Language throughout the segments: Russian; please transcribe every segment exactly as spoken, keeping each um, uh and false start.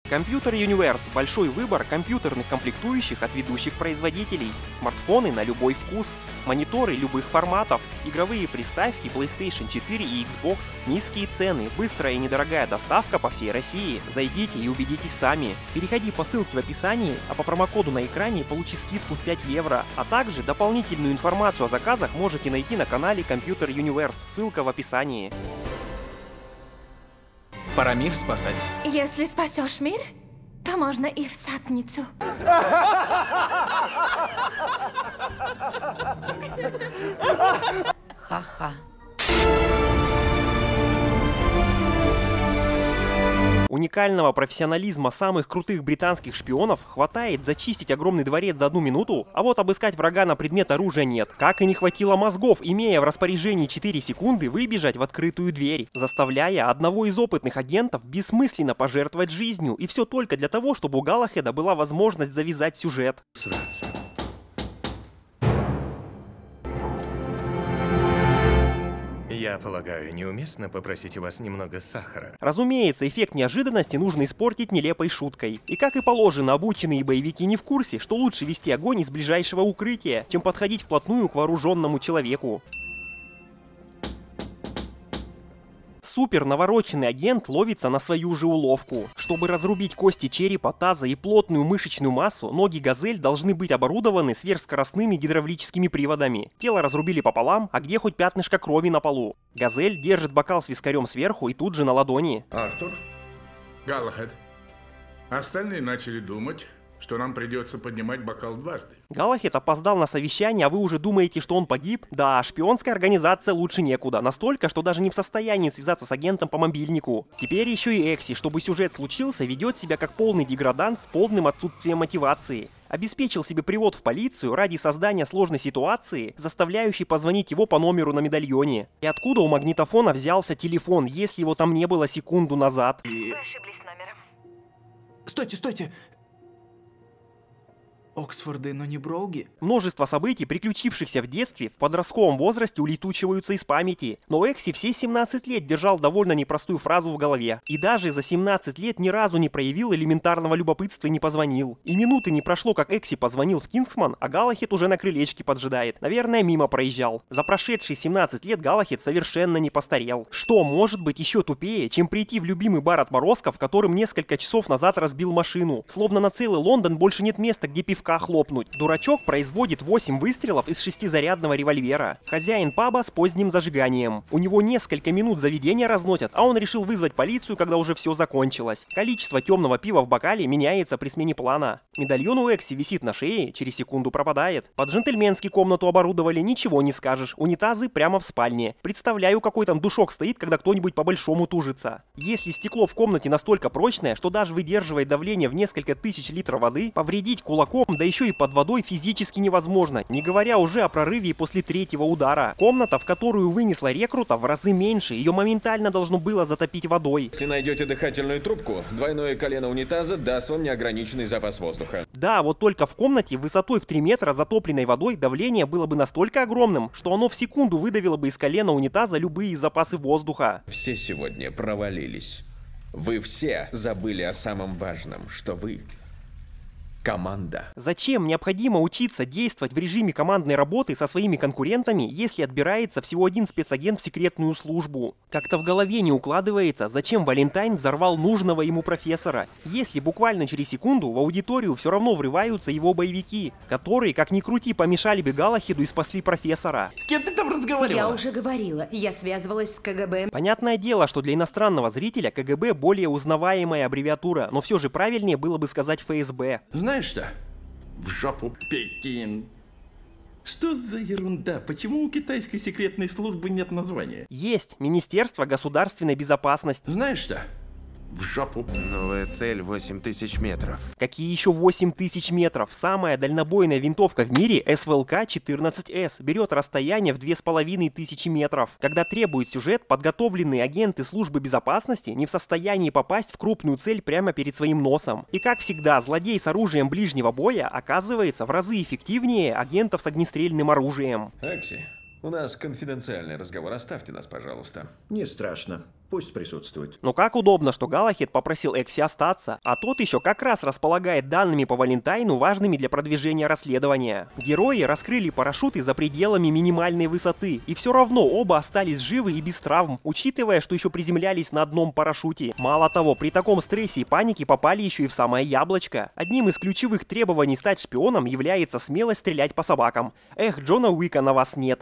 Computer Universe – большой выбор компьютерных комплектующих от ведущих производителей, смартфоны на любой вкус, мониторы любых форматов, игровые приставки PlayStation четыре и Xbox, низкие цены, быстрая и недорогая доставка по всей России. Зайдите и убедитесь сами. Переходи по ссылке в описании, а по промокоду на экране получи скидку в пять евро. А также дополнительную информацию о заказах можете найти на канале Computer Universe, ссылка в описании. Пора мир спасать. Если спасешь мир, то можно и в садницу. Ха-ха. Уникального профессионализма самых крутых британских шпионов хватает зачистить огромный дворец за одну минуту, а вот обыскать врага на предмет оружия нет. Как и не хватило мозгов, имея в распоряжении четыре секунды, выбежать в открытую дверь, заставляя одного из опытных агентов бессмысленно пожертвовать жизнью, и все только для того, чтобы у Галлахеда была возможность завязать сюжет. Сраться. Я полагаю, неуместно попросить у вас немного сахара. Разумеется, эффект неожиданности нужно испортить нелепой шуткой. И как и положено, обученные боевики не в курсе, что лучше вести огонь из ближайшего укрытия, чем подходить вплотную к вооруженному человеку. Супер навороченный агент ловится на свою же уловку. Чтобы разрубить кости черепа, таза и плотную мышечную массу, ноги «Газель» должны быть оборудованы сверхскоростными гидравлическими приводами. Тело разрубили пополам, а где хоть пятнышко крови на полу? «Газель» держит бокал с вискарем сверху и тут же на ладони. Артур, Галлахед. Остальные начали думать, что нам придется поднимать бокал дважды. Галлахед опоздал на совещание, а вы уже думаете, что он погиб? Да, шпионская организация лучше некуда. Настолько, что даже не в состоянии связаться с агентом по мобильнику. Теперь еще и Экси, чтобы сюжет случился, ведет себя как полный деградант с полным отсутствием мотивации. Обеспечил себе привод в полицию ради создания сложной ситуации, заставляющей позвонить его по номеру на медальоне. И откуда у магнитофона взялся телефон, если его там не было секунду назад? Вы ошиблись номером. Стойте, стойте! Оксфорды, но не Броуги. Множество событий, приключившихся в детстве, в подростковом возрасте улетучиваются из памяти. Но Экси все семнадцать лет держал довольно непростую фразу в голове. И даже за семнадцать лет ни разу не проявил элементарного любопытства и не позвонил. И минуты не прошло, как Экси позвонил в Кингсман, а Галлахед уже на крылечке поджидает. Наверное, мимо проезжал. За прошедшие семнадцать лет Галлахед совершенно не постарел. Что может быть еще тупее, чем прийти в любимый бар отморозков, которым несколько часов назад разбил машину? Словно на целый Лондон больше нет места, где пивка хлопнуть. Дурачок производит восемь выстрелов из шестизарядного револьвера. Хозяин паба с поздним зажиганием. У него несколько минут заведения разносят, а он решил вызвать полицию, когда уже все закончилось. Количество темного пива в бокале меняется при смене плана. Медальон у Экси висит на шее, через секунду пропадает. По-джентльменски комнату оборудовали, ничего не скажешь. Унитазы прямо в спальне. Представляю, какой там душок стоит, когда кто-нибудь по-большому тужится. Если стекло в комнате настолько прочное, что даже выдерживает давление в несколько тысяч литров воды, повредить кулаком, да еще и под водой, физически невозможно, не говоря уже о прорыве после третьего удара. Комната, в которую вынесла рекрута, в разы меньше, ее моментально должно было затопить водой. Если найдете дыхательную трубку, двойное колено унитаза даст вам неограниченный запас воздуха. Да, вот только в комнате высотой в три метра затопленной водой давление было бы настолько огромным, что оно в секунду выдавило бы из колена унитаза любые запасы воздуха. Все сегодня провалились. Вы все забыли о самом важном, что вы команда. Зачем необходимо учиться действовать в режиме командной работы со своими конкурентами, если отбирается всего один спецагент в секретную службу? Как-то в голове не укладывается, зачем Валентайн взорвал нужного ему профессора, если буквально через секунду в аудиторию все равно врываются его боевики, которые, как ни крути, помешали бы Галлахеду и спасли профессора. С кем ты там разговаривала? Я уже говорила, я связывалась с КГБ. Понятное дело, что для иностранного зрителя КГБ более узнаваемая аббревиатура, но все же правильнее было бы сказать ФСБ. Знаешь что? В жопу, Пекин. Что за ерунда? Почему у китайской секретной службы нет названия? Есть Министерство государственной безопасности. Знаешь что? В жопу. Новая цель восемь тысяч метров. Какие еще восемь тысяч метров? Самая дальнобойная винтовка в мире эс вэ эл ка четырнадцать эс берет расстояние в две с половиной тысячи метров. Когда требует сюжет, подготовленные агенты службы безопасности не в состоянии попасть в крупную цель прямо перед своим носом. И как всегда, злодей с оружием ближнего боя оказывается в разы эффективнее агентов с огнестрельным оружием. Экси, У нас конфиденциальный разговор, оставьте нас, пожалуйста. Не страшно. Пусть присутствует. Но как удобно, что Галахед попросил Экси остаться, а тот еще как раз располагает данными по Валентайну, важными для продвижения расследования. Герои раскрыли парашюты за пределами минимальной высоты, и все равно оба остались живы и без травм, учитывая, что еще приземлялись на одном парашюте. Мало того, при таком стрессе и панике попали еще и в самое яблочко. Одним из ключевых требований стать шпионом является смелость стрелять по собакам. Эх, Джона Уика на вас нет.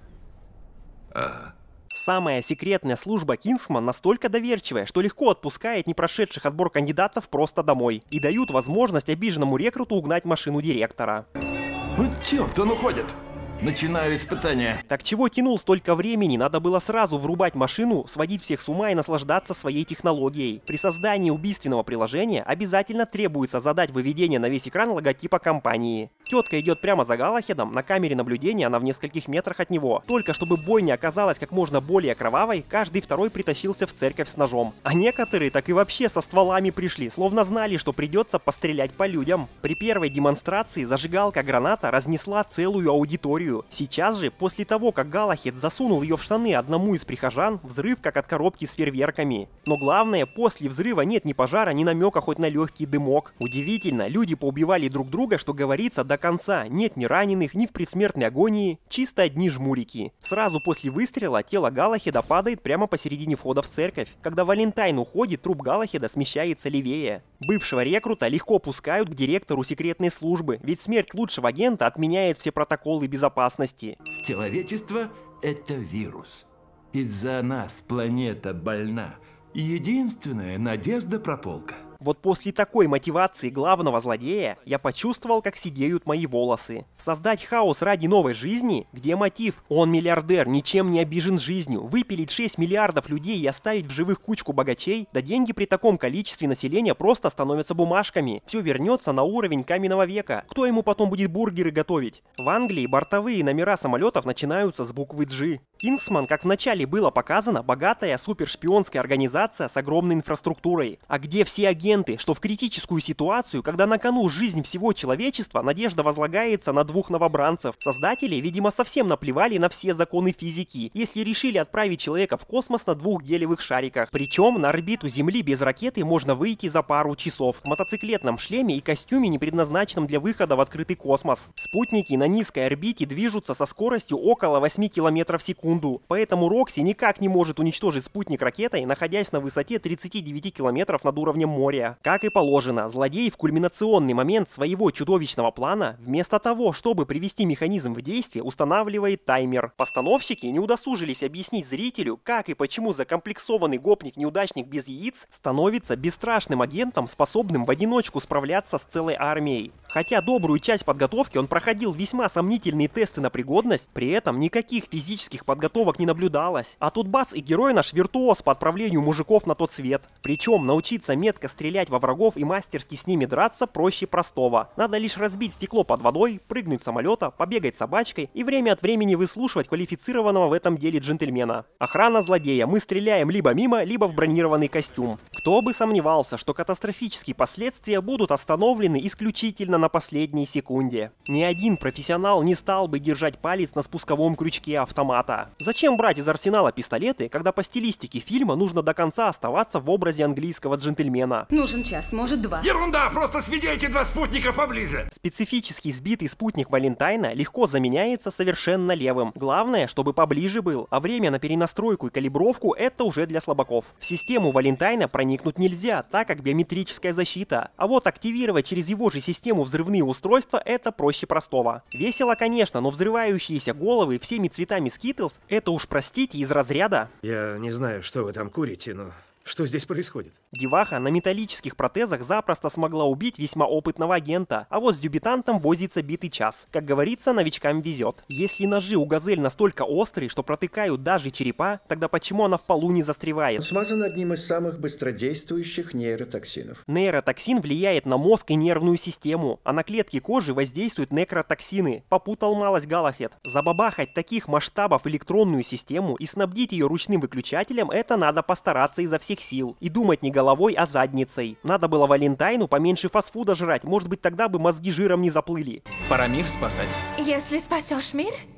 Ага. Самая секретная служба Кингсман настолько доверчивая, что легко отпускает не прошедших отбор кандидатов просто домой. И дают возможность обиженному рекруту угнать машину директора. Вот черт, он уходит. Начинаю испытание. Так чего тянул столько времени? Надо было сразу врубать машину, сводить всех с ума и наслаждаться своей технологией. При создании убийственного приложения обязательно требуется задать выведение на весь экран логотипа компании. Тетка идет прямо за Галахедом, на камере наблюдения она в нескольких метрах от него. Только чтобы бойня оказалась как можно более кровавой, каждый второй притащился в церковь с ножом. А некоторые так и вообще со стволами пришли, словно знали, что придется пострелять по людям. При первой демонстрации зажигалка-граната разнесла целую аудиторию. Сейчас же, после того, как Галахед засунул ее в штаны одному из прихожан, взрыв как от коробки с фейерверками. Но главное, после взрыва нет ни пожара, ни намека хоть на легкий дымок. Удивительно, люди поубивали друг друга, что говорится, до конца. Нет ни раненых, ни в предсмертной агонии, чисто одни жмурики. Сразу после выстрела тело Галахеда падает прямо посередине входа в церковь. Когда Валентайн уходит, труп Галахеда смещается левее. Бывшего рекрута легко пускают к директору секретной службы, ведь смерть лучшего агента отменяет все протоколы безопасности. Человечество — это вирус. Из-за нас планета больна. Единственная надежда прополка. Вот после такой мотивации главного злодея я почувствовал, как сидеют мои волосы. Создать хаос ради новой жизни? Где мотив? Он миллиардер, ничем не обижен жизнью. Выпилить шесть миллиардов людей и оставить в живых кучку богачей? Да деньги при таком количестве населения просто становятся бумажками. Все вернется на уровень каменного века. Кто ему потом будет бургеры готовить? В Англии бортовые номера самолетов начинаются с буквы G. Кингсман, как вначале было показано, богатая супершпионская организация с огромной инфраструктурой. А где все агенты, что в критическую ситуацию, когда на кону жизнь всего человечества, надежда возлагается на двух новобранцев? Создатели, видимо, совсем наплевали на все законы физики, если решили отправить человека в космос на двух гелевых шариках. Причем на орбиту Земли без ракеты можно выйти за пару часов, в мотоциклетном шлеме и костюме, не предназначенном для выхода в открытый космос. Спутники на низкой орбите движутся со скоростью около восьми километров в секунду. Поэтому Рокси никак не может уничтожить спутник ракетой, находясь на высоте тридцати девяти километров над уровнем моря. Как и положено, злодей в кульминационный момент своего чудовищного плана, вместо того, чтобы привести механизм в действие, устанавливает таймер. Постановщики не удосужились объяснить зрителю, как и почему закомплексованный гопник-неудачник без яиц становится бесстрашным агентом, способным в одиночку справляться с целой армией. Хотя добрую часть подготовки он проходил весьма сомнительные тесты на пригодность, при этом никаких физических подготовок не наблюдалось. А тут бац, и герой наш виртуоз по отправлению мужиков на тот свет. Причем научиться метко стрелять во врагов и мастерски с ними драться проще простого. Надо лишь разбить стекло под водой, прыгнуть с самолета, побегать собачкой и время от времени выслушивать квалифицированного в этом деле джентльмена. Охрана злодея. Мы стреляем либо мимо, либо в бронированный костюм. Кто бы сомневался, что катастрофические последствия будут остановлены исключительно на последней секунде. Ни один профессионал не стал бы держать палец на спусковом крючке автомата. Зачем брать из арсенала пистолеты, когда по стилистике фильма нужно до конца оставаться в образе английского джентльмена? Нужен час, может два. Ерунда, просто сведите два спутника поближе. Специфический сбитый спутник Валентайна легко заменяется совершенно левым. Главное, чтобы поближе был, а время на перенастройку и калибровку это уже для слабаков. В систему Валентайна проникнуть нельзя, так как биометрическая защита. А вот активировать через его же систему взрывные устройства это проще простого. Весело, конечно, но взрывающиеся головы всеми цветами Skittles это уж, простите, из разряда. Я не знаю, что вы там курите, но что здесь происходит? Деваха на металлических протезах запросто смогла убить весьма опытного агента, а вот с дебютантом возится битый час. Как говорится, новичкам везет. Если ножи у Газель настолько острые, что протыкают даже черепа, тогда почему она в полу не застревает? Смазан одним из самых быстродействующих нейротоксинов. Нейротоксин влияет на мозг и нервную систему, а на клетки кожи воздействуют некротоксины. Попутал малость Галахед. Забабахать таких масштабов электронную систему и снабдить ее ручным выключателем, это надо постараться изо всех сил. И думать не головой, а задницей. Надо было Валентайну поменьше фастфуда жрать, может быть тогда бы мозги жиром не заплыли. Пора мир спасать. Если спасешь мир,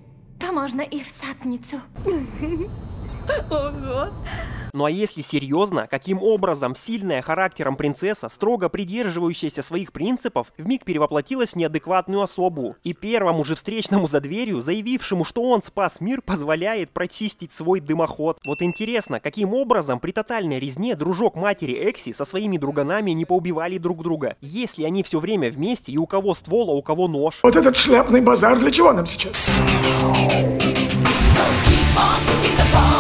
то можно и в садницу. Ого. Ну а если серьезно, каким образом сильная характером принцесса, строго придерживающаяся своих принципов, вмиг перевоплотилась в неадекватную особу. И первому же встречному за дверью, заявившему, что он спас мир, позволяет прочистить свой дымоход. Вот интересно, каким образом при тотальной резне дружок матери Экси со своими друганами не поубивали друг друга, если они все время вместе и у кого ствол, а у кого нож. Вот этот шляпный базар для чего нам сейчас? So keep on moving the ball.